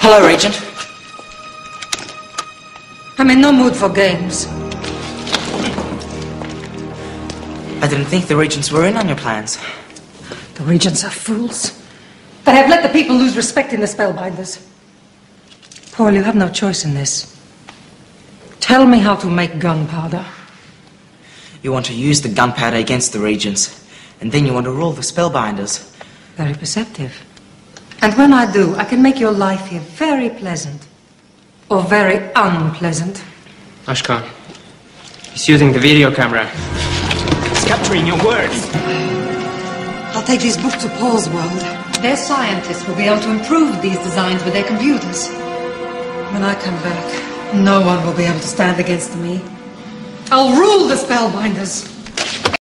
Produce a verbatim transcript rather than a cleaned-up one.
Hello, Regent. I'm in no mood for games. I didn't think the Regents were in on your plans. The Regents are fools. They have let the people lose respect in the Spellbinders. Paul, you have no choice in this. Tell me how to make gunpowder. You want to use the gunpowder against the Regents, and then you want to rule the Spellbinders. Very perceptive. And when I do, I can make your life here very pleasant. Or very unpleasant. Ashkan, he's using the video camera. He's capturing your words. I'll take these books to Paul's world. Their scientists will be able to improve these designs with their computers. When I come back, no one will be able to stand against me. I'll rule the Spellbinders.